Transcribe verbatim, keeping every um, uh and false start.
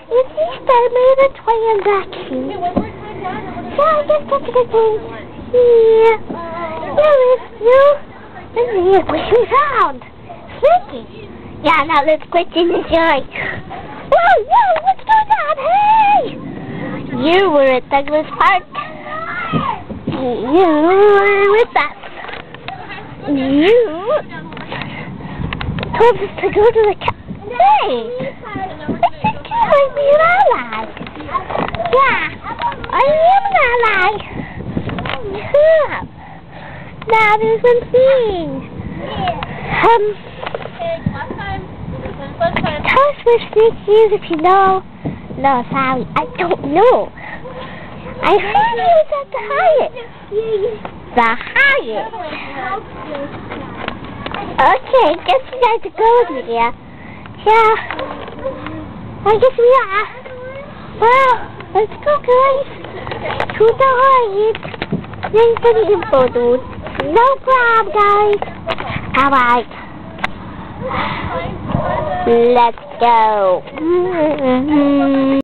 At least I made a transaction. So I guess that's a good thing. Yeah. There is you. And here's what we found. Snakey. Yeah, now let's quit in the joy. Whoa, whoa, what's going on? Hey! You were at Douglas Park. You were with us. You told us to go to the ca- Hey! I think you might be an ally. Yeah, I am an ally. Yeah. Now there's one thing. Um, tell us where Snakey is if you know. No, sorry, I don't know. I heard he was at the Hyatt. The Hyatt. Okay, guess you guys are going here. Yeah, I guess we are. Well, let's go, guys. To the Hyatt. Thanks for the info, dude. No problem, guys. Alright. Let's go.